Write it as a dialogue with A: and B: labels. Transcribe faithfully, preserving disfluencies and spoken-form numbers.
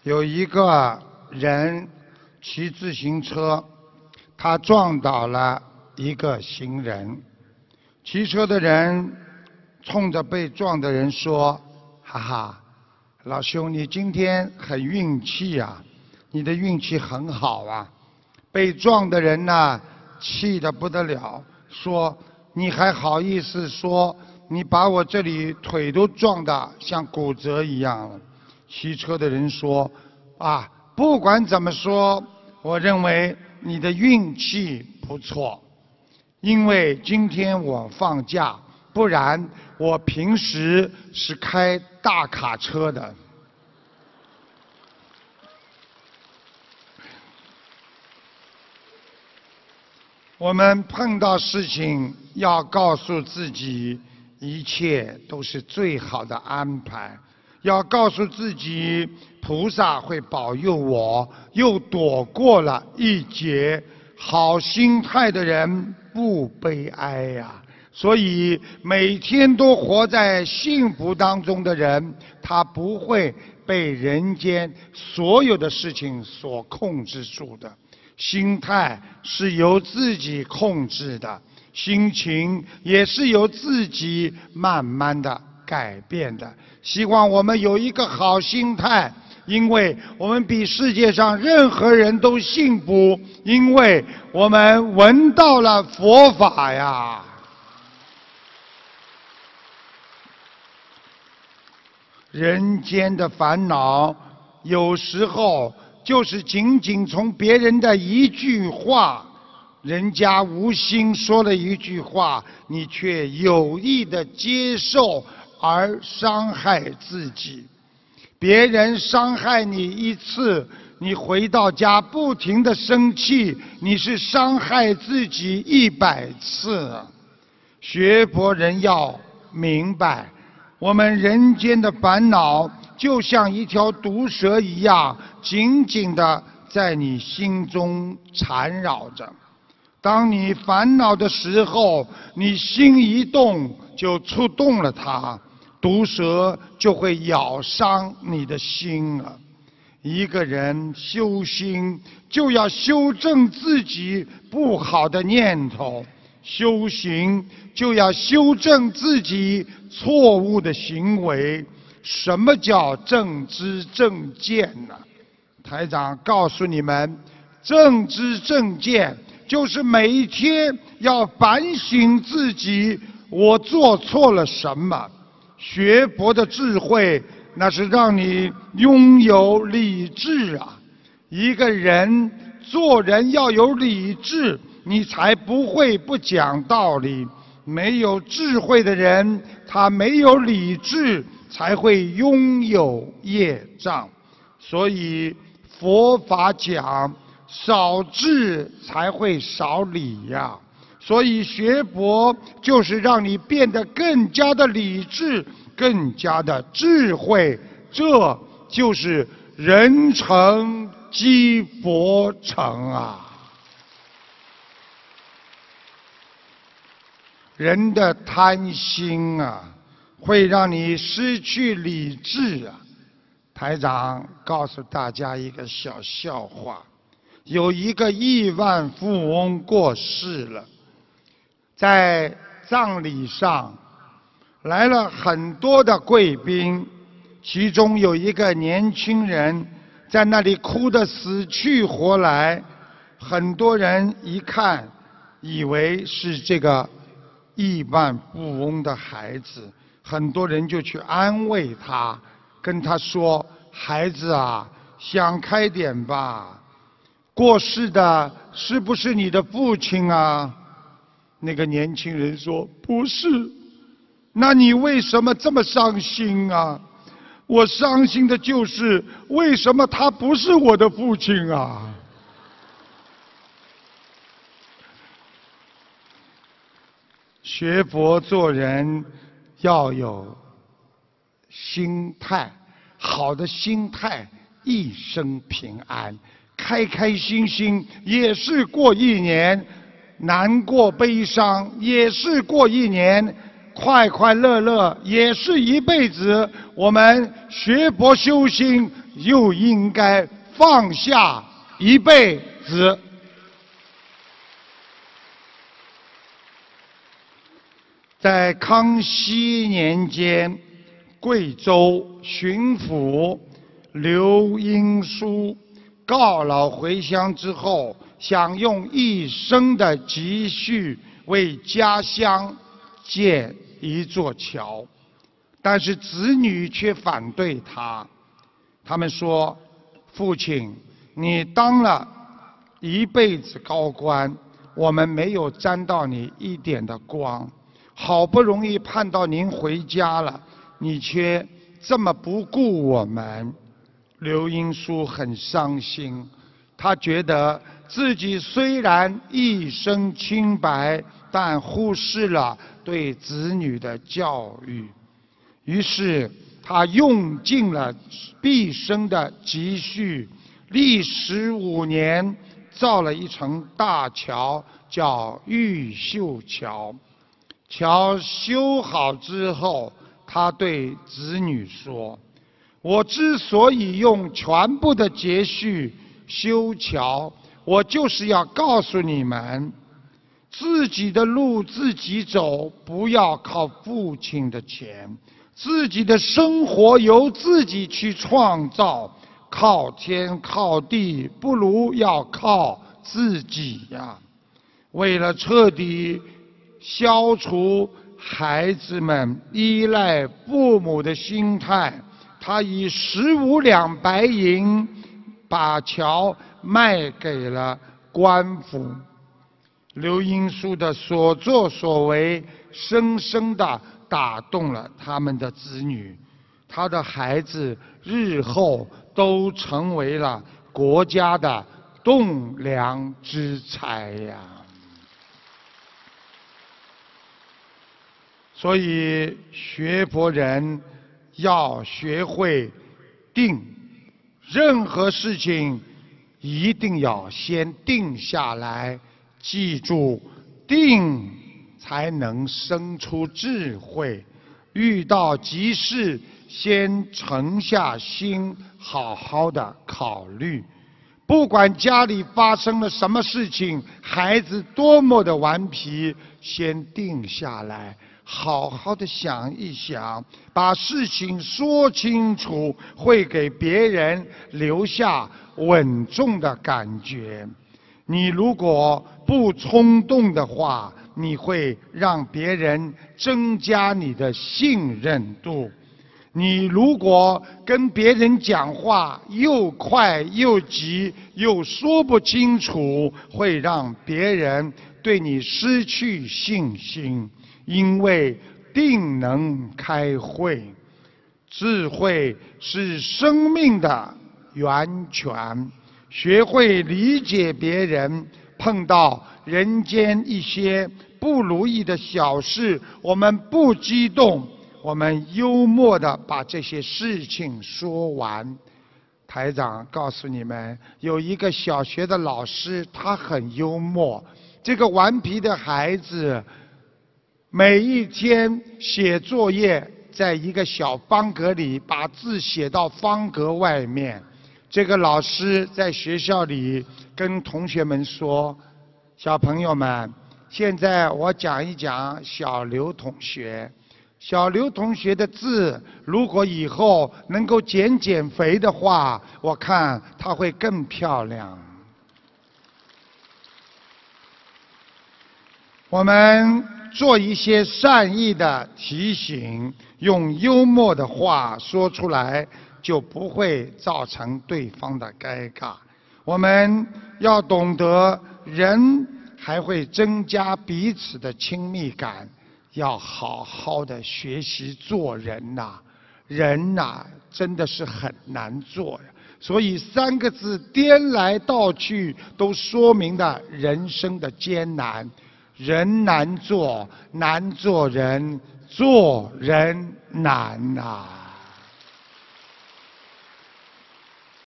A: 有一个人骑自行车，他撞倒了一个行人。骑车的人冲着被撞的人说：“哈哈，老兄，你今天很运气啊，你的运气很好啊。”被撞的人呢，气得不得了，说：“你还好意思说？你把我这里腿都撞得像骨折一样了。”骑车的人说：“啊，不管怎么说，我认为你的运气不错，因为今天我放假，不然我平时是开大卡车的。”我们碰到事情要告诉自己，一切都是最好的安排。要告诉自己，菩萨会保佑我，又躲过了一劫。好心态的人不悲哀呀。所以每天都活在幸福当中的人，他不会被人间所有的事情所控制住的。心态是由自己控制的，心情也是由自己慢慢的改变的。希望我们有一个好心态，因为我们比世界上任何人都幸福，因为我们闻到了佛法呀。人间的烦恼有时候就是仅仅从别人的一句话，人家无心说了一句话，你却有意的接受而伤害自己。别人伤害你一次，你回到家不停的生气，你是伤害自己一百次。学佛人要明白，我们人间的烦恼就像一条毒蛇一样，紧紧地在你心中缠绕着。当你烦恼的时候，你心一动就触动了它，毒蛇就会咬伤你的心了。一个人修心，就要修正自己不好的念头；修行，就要修正自己错误的行为。什么叫正知正见呢？台长告诉你们，正知正见就是每一天要反省自己，我做错了什么。学佛的智慧，那是让你拥有理智啊！一个人做人要有理智，你才不会不讲道理。没有智慧的人，他没有理智，才会拥有业障。所以佛法讲，少智才会少理呀。所以学佛就是让你变得更加的理智，更加的智慧，这就是人成即佛成啊！人的贪心啊，会让你失去理智啊。台长告诉大家一个小笑话，有一个亿万富翁过世了，在葬礼上来了很多的贵宾，其中有一个年轻人在那里哭得死去活来，很多人一看以为是这个亿万富翁的孩子，很多人就去安慰他，跟他说：“孩子啊，想开点吧，过世的是不是你的父亲啊？”那个年轻人说：“不是。”“那你为什么这么伤心啊？”“我伤心的就是为什么他不是我的父亲啊？”学佛做人要有心态，好的心态一生平安，开开心心也是过一年，难过悲伤也是过一年，快快乐乐也是一辈子。我们学佛修心又应该放下一辈子。在康熙年间，贵州巡抚刘英书告老回乡之后，想用一生的积蓄为家乡建一座桥，但是子女却反对他。他们说：“父亲，你当了一辈子高官，我们没有沾到你一点的光。好不容易盼到您回家了，你却这么不顾我们。”刘英书很伤心，他觉得自己虽然一身清白，但忽视了对子女的教育。于是他用尽了毕生的积蓄，历时五年造了一层大桥，叫玉秀桥。桥修好之后，他对子女说：“我之所以用全部的积蓄修桥，我就是要告诉你们，自己的路自己走，不要靠父亲的钱；自己的生活由自己去创造，靠天靠地不如要靠自己呀。”为了彻底消除孩子们依赖父母的心态，他以十五两白银把桥卖给了官府。刘英书的所作所为深深地打动了他们的子女，他的孩子日后都成为了国家的栋梁之才呀。所以学佛人要学会定，任何事情一定要先定下来，记住，定才能生出智慧。遇到急事，先沉下心，好好的考虑。不管家里发生了什么事情，孩子多么的顽皮，先定下来，好好的想一想，把事情说清楚，会给别人留下稳重的感觉。你如果不冲动的话，你会让别人增加你的信任度。你如果跟别人讲话又快又急，又说不清楚，会让别人对你失去信心。因为定能开慧，智慧是生命的源泉。学会理解别人，碰到人间一些不如意的小事，我们不激动，我们幽默地把这些事情说完。台长告诉你们，有一个小学的老师，他很幽默。这个顽皮的孩子每一天写作业，在一个小方格里把字写到方格外面。这个老师在学校里跟同学们说：“小朋友们，现在我讲一讲小刘同学。小刘同学的字，如果以后能够减减肥的话，我看他会更漂亮。”我们做一些善意的提醒，用幽默的话说出来，就不会造成对方的尴尬。我们要懂得，人还会增加彼此的亲密感，要好好的学习做人呐、啊。人呐、啊，真的是很难做呀。所以三个字颠来倒去，都说明了人生的艰难。人难做，难做人，做人难呐、啊。